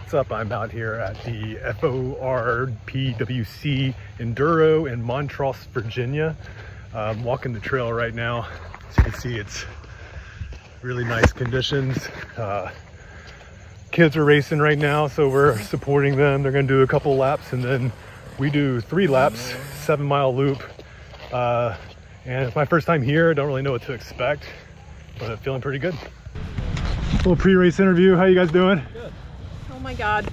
What's up? I'm out here at the FORPWC Enduro in Montross, Virginia. I'm walking the trail right now. As you can see, it's really nice conditions. Kids are racing right now, so we're supporting them. They're gonna do a couple laps and then we do 3 laps, 7-mile loop. And it's my first time here. I don't really know what to expect, but I'm feeling pretty good. A little pre-race interview. How you guys doing? Good. Oh my God.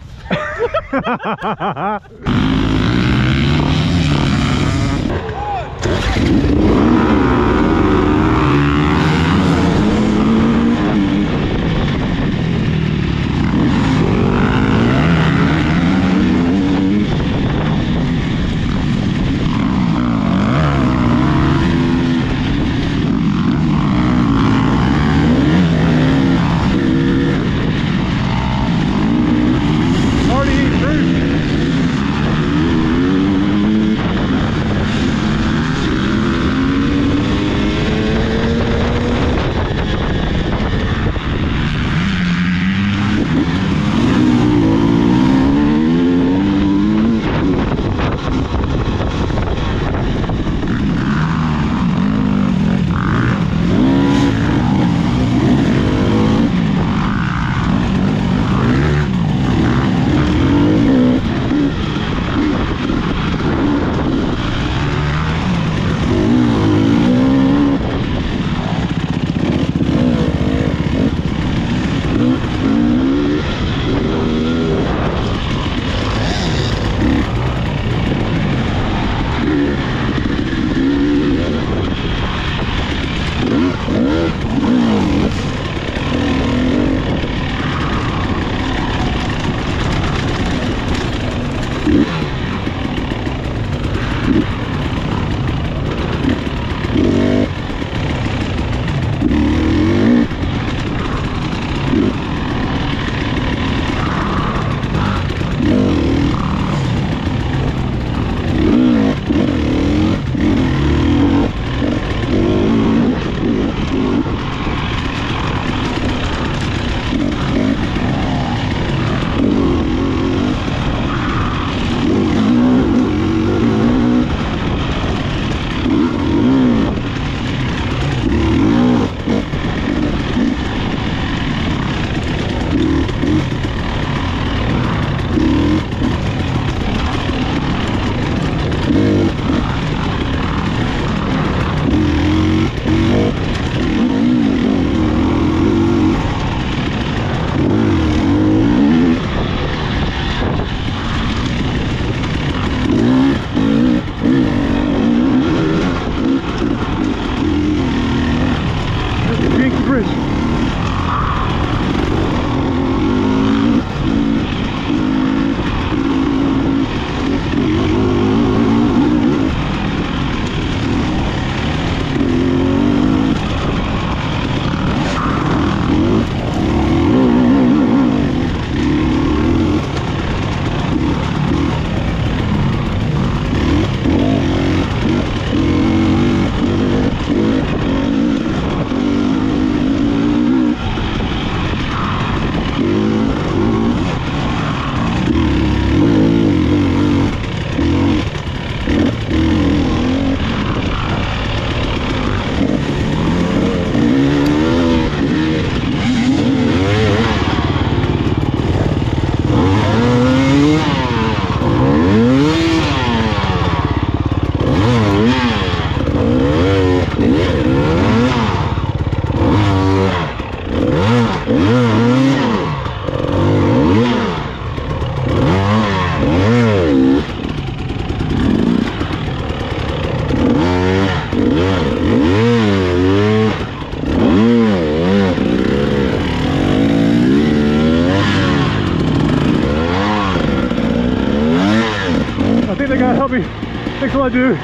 Thanks a lot, dude.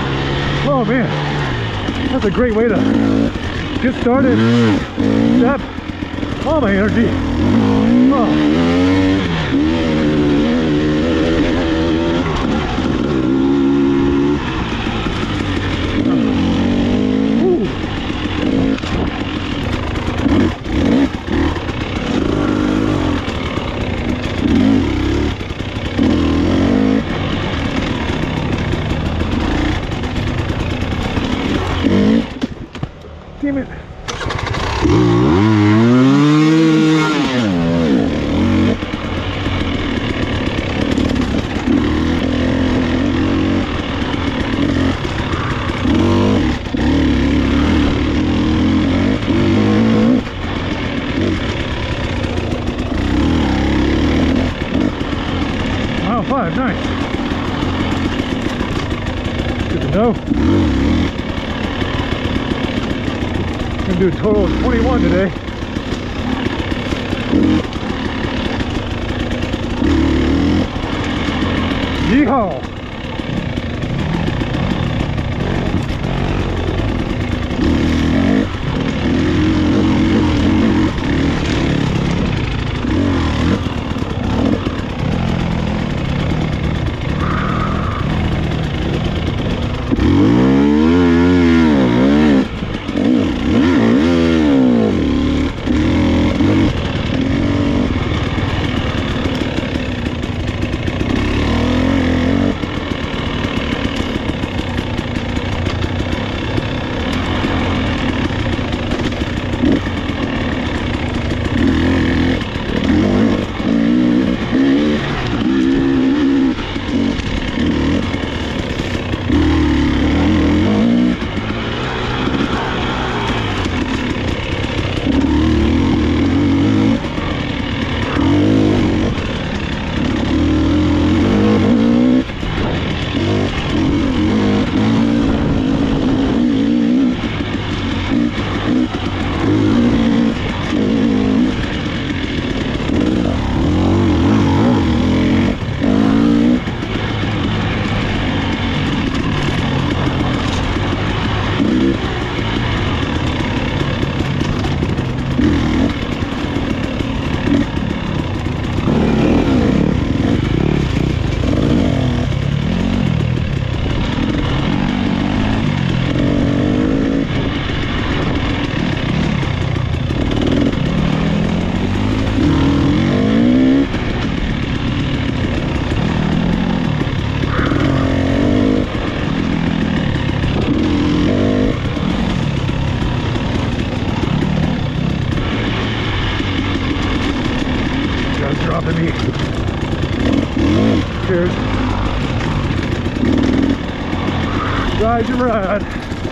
Oh man, that's a great way to get started. Step all my energy. Oh. nice. Good to know. Gonna do a total of 21 today. Yeehaw! Dropping me. Cheers. Ride your ride.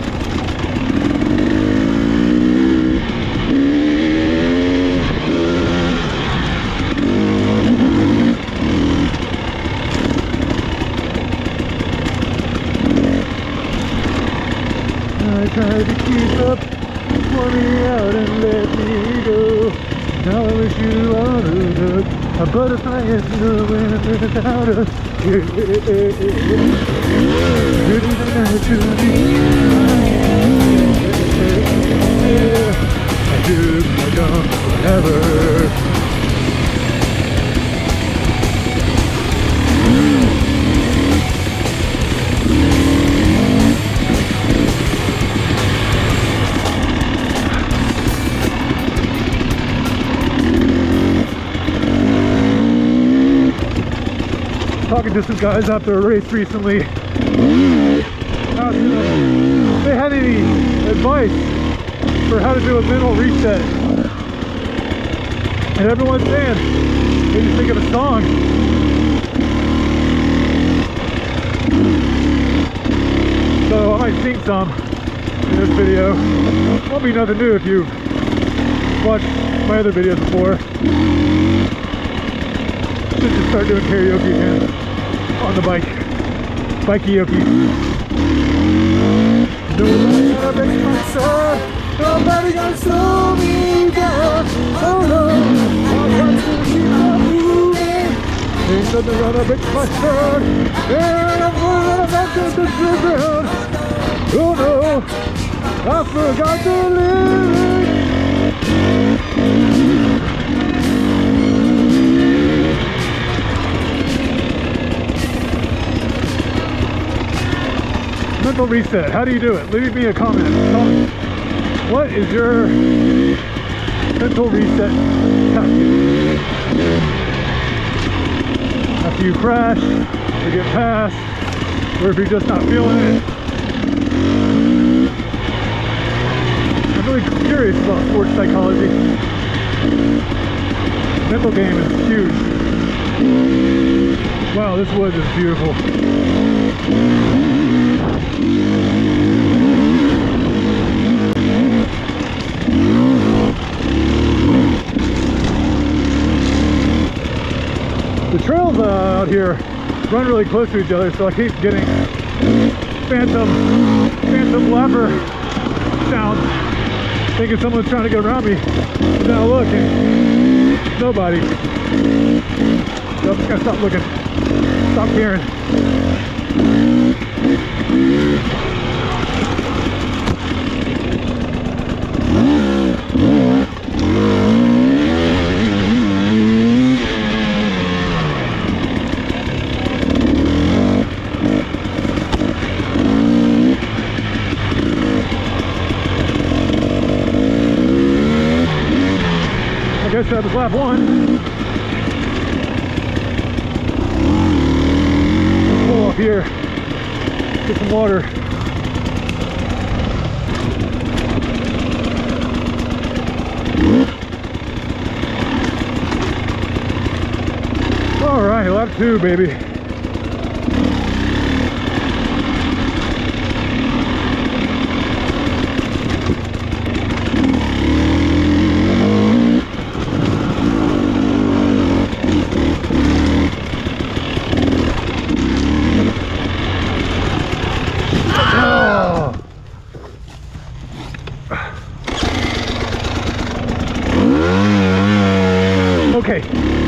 I tried to keep up, pour me out and let me go. Now I wish you all the luck. A butterfly is the wind without us. Good night to me. I do my gun forever. Talking to some guys after a race recently. Asked them if they had any advice for how to do a mental reset. And everyone's saying, maybe think of a song. So I might sing some in this video. Won't be nothing new if you've watched my other videos before. Just start doing karaoke again on the bike. Bike-karaoke. Nobody gonna break my soul. Nobody gonna slow me down. Oh no, I got to keep on moving. Ain't nothing gonna break my soul. And I'm gonna back to the ground. Oh no, I forgot the lyrics. Mental reset. How do you do it? Leave me a comment. Tell me, what is your mental reset tactic? After you crash, or get past, or if you're just not feeling it. I'm really curious about sports psychology. Mental game is huge. Wow, this wood is beautiful. The trails out here run really close to each other, so I keep getting phantom lever sounds, thinking someone's trying to get around me. But now looking, nobody. So I'm just gonna stop looking, stop caring. I guess that was lap 1. Pull off here, get some water. All right, lap 2, baby. Okay.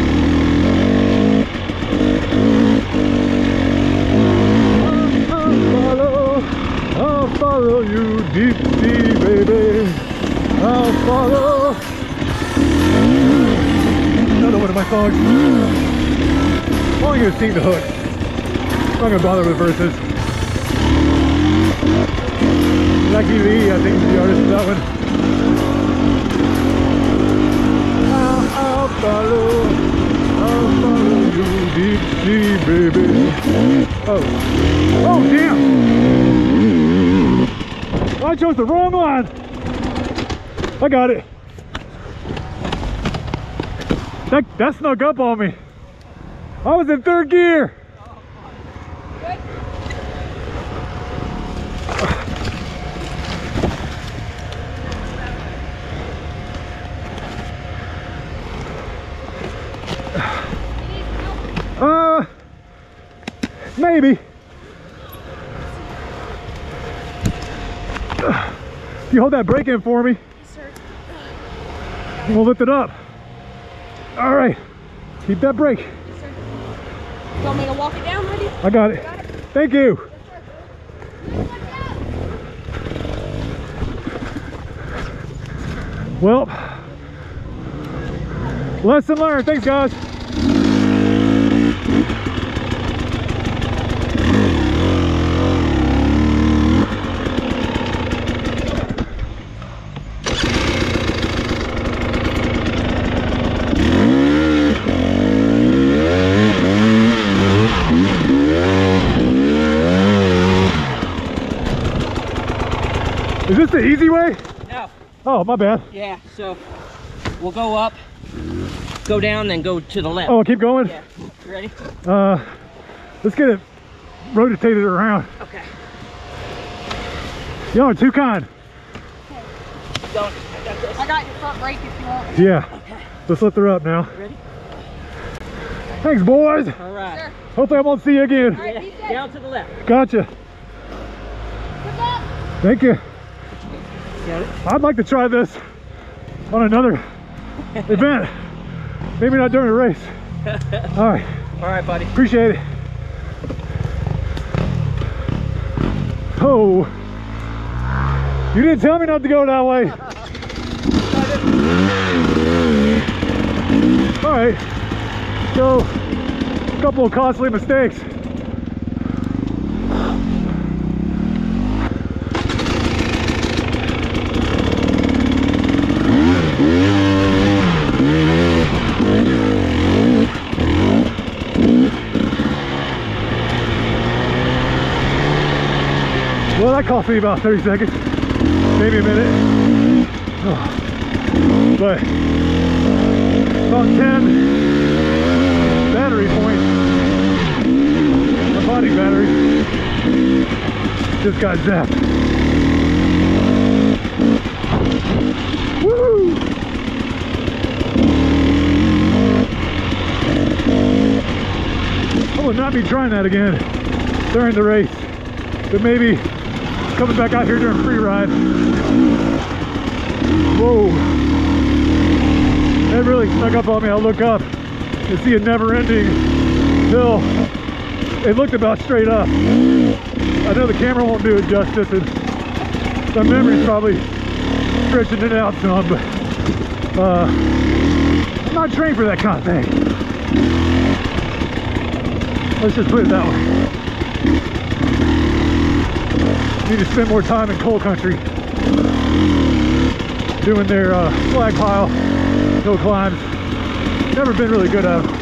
I'll follow you deep sea, baby. I'll follow. Another one of my songs. I'm only gonna sing the hook. I'm not gonna bother with verses. Lucky Lee, I think, is the artist of that one. I'll follow you deep sea, baby. Oh damn! I chose the wrong one. I got it. That snuck up on me. I was in 3rd gear. Maybe. You hold that brake in for me. Yes, sir. We'll lift it up. All right. Keep that brake. Yes, sir. You want me to walk it down, buddy? I got it. Thank you. Well, lesson learned. Thanks, guys. Is this the easy way? No. Oh, my bad. Yeah, so we'll go up, go down, then go to the left. Oh, keep going? Yeah. You ready? Let's get it rotated around. Okay. Y'all are too kind. Don't. I got this. I got your front brake if you want. Yeah. Okay. Let's lift her up now. Ready? Thanks, boys. All right. Sure. Hopefully I won't see you again. All right, be safe. Down to the left. Gotcha. Good luck. Thank you. Got it? I'd like to try this on another event. Maybe not during a race. All right. All right, buddy. Appreciate it. Oh. You didn't tell me not to go that way. All right. So, a couple of costly mistakes. Well, that cost me about 30 seconds, maybe a minute. Oh. But about 10 battery points, my body battery just got zapped. Woo! I would not not be trying that again during the race, but maybe coming back out here during free ride. Whoa, it really snuck up on me. I look up and see a never-ending hill. It looked about straight up. I know the camera won't do it justice, and my memory's probably stretching it out some, but I'm not trained for that kind of thing. Let's just put it that way. Need to spend more time in coal country doing their flag pile hill climbs. Never been really good at them.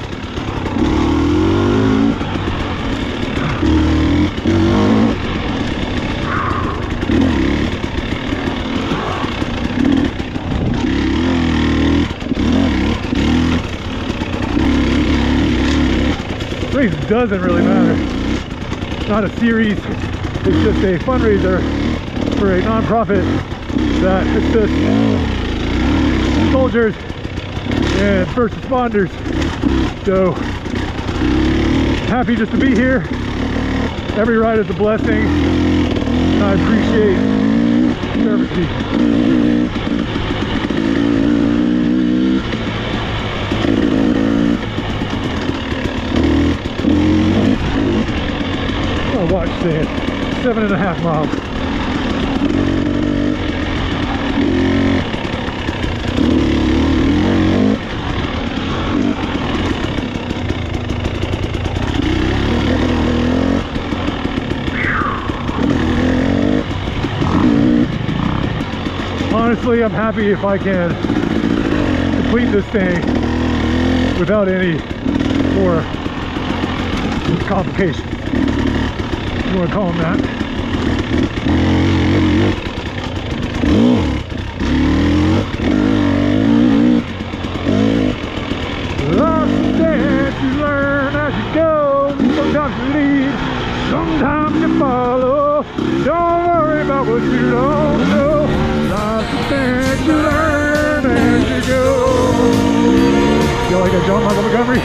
Race doesn't really matter. It's not a series, it's just a fundraiser for a non-profit that assists soldiers and first responders. So happy just to be here. Every ride is a blessing, and I appreciate service people. Watch saying 7.5 miles. Honestly, I'm happy if I can complete this thing without any more complications. You want to call them that. Lots of things you learn as you go. Sometimes you lead, sometimes you follow. Don't worry about what you don't know. Lots of things you learn as you go. Feel like a John Michael Montgomery?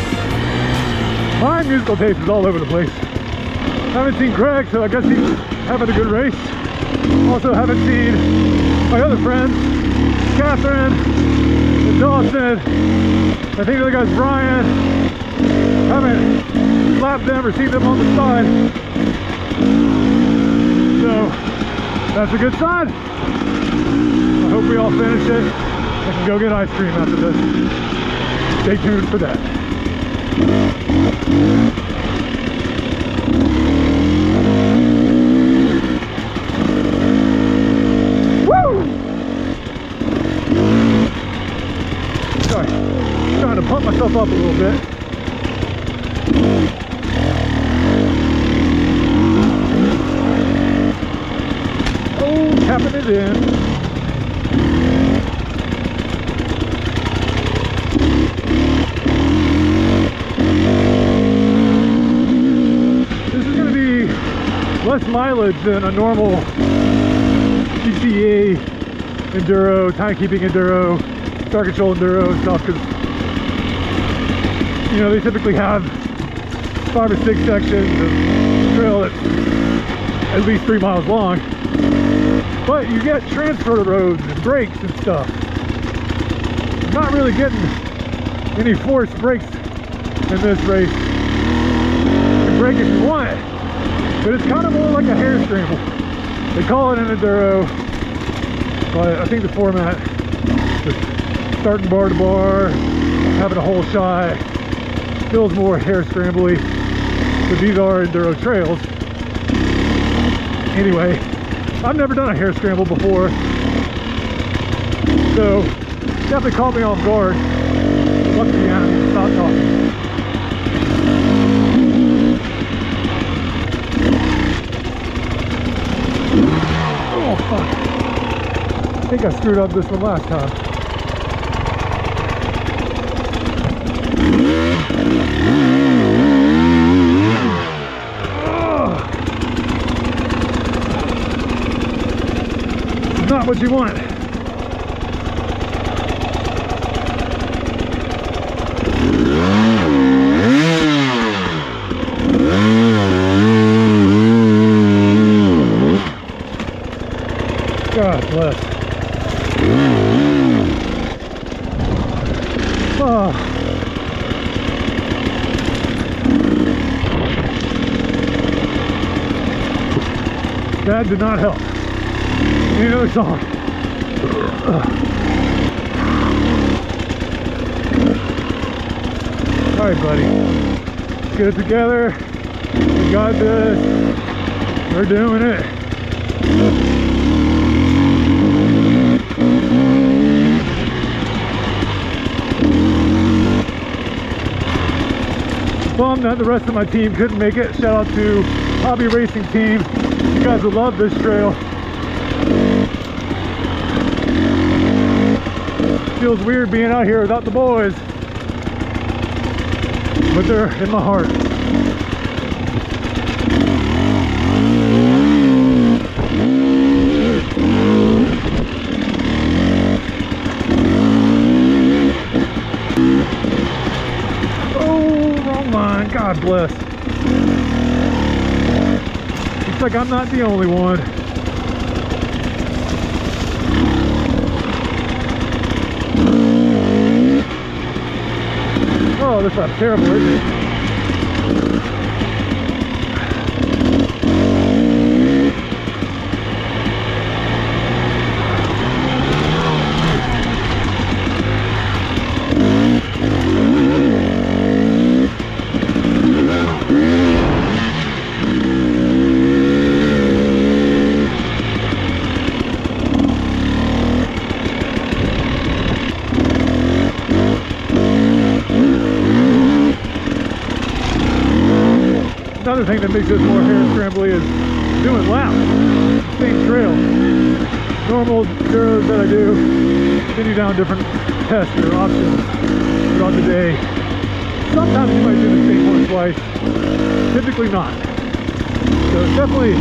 My musical taste is all over the place. Haven't seen Craig, so I guess he's having a good race. Also haven't seen my other friends, Catherine and Dawson. I think the other guy's Brian. Haven't lapped them or seen them on the side. So that's a good sign. I hope we all finish it. I can go get ice cream after this. Stay tuned for that. Trying to pump myself up a little bit. Oh, tapping it in. This is going to be less mileage than a normal CCA enduro, timekeeping enduro, star control enduro and stuff, because you know they typically have 5 or 6 sections of trail that's at least 3 miles long, but you get transfer roads and brakes and stuff. I'm not really getting any forced brakes in this race. You can brake if you want, but it's kind of more like a hair scramble. They call it an enduro, but I think the format, just starting bar to bar, having a whole shot, feels more hair scrambly, but these are enduro trails. Anyway, I've never done a hair scramble before, so definitely caught me off guard. Luckily, I need to stop talking. Oh fuck! I think I screwed up this one last time. Not what you want. That did not help. Need another song. All right, buddy. Let's get it together. We got this. We're doing it. Bummed that the rest of my team couldn't make it. Shout out to Hobby Racing Team. You guys will love this trail. Feels weird being out here without the boys, but they're in my heart. Oh, wrong line. God bless. Looks like I'm not the only one. Oh, this is terrible, isn't it? Another thing that makes this more hair scrambly is doing laps, same trail. Normal Enduros that I do, continue down different tests or options throughout the day. Sometimes you might do the same one twice, typically not. So it's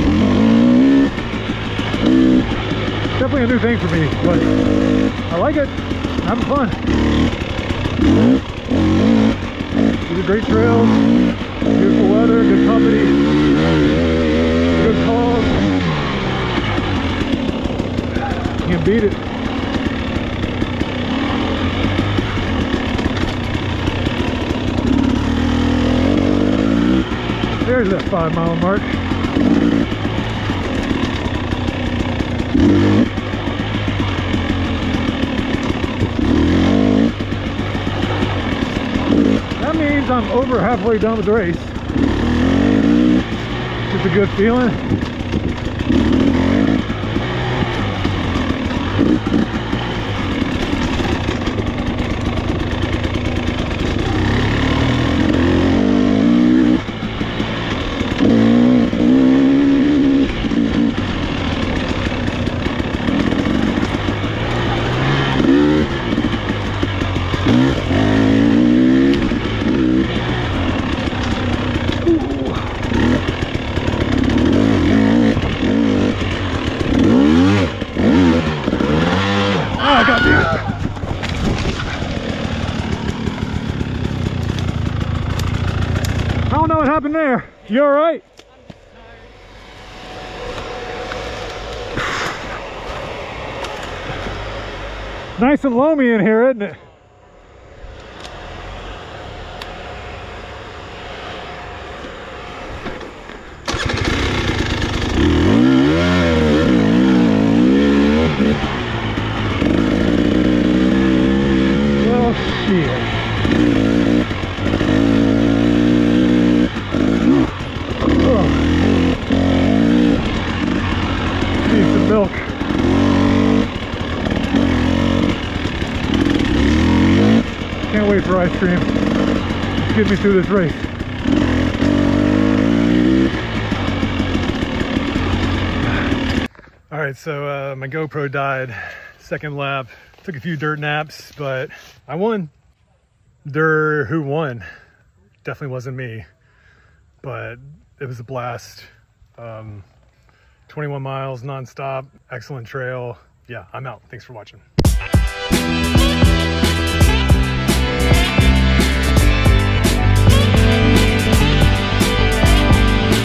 definitely a new thing for me, but I like it. I'm having fun. These are great trails. Beautiful weather, good company, good calls. Can't beat it. There's that 5-mile mark. That means I'm over halfway done with the race. It's a good feeling. I don't know what happened there. You all right? Nice and loamy in here, isn't it? Well, shit. Need some milk. Can't wait for ice cream. Let's get me through this race. All right, so my GoPro died. Second lap. Took a few dirt naps, but I won. Who won? Definitely wasn't me, but it was a blast. 21 miles nonstop, excellent trail. Yeah, I'm out. Thanks for watching.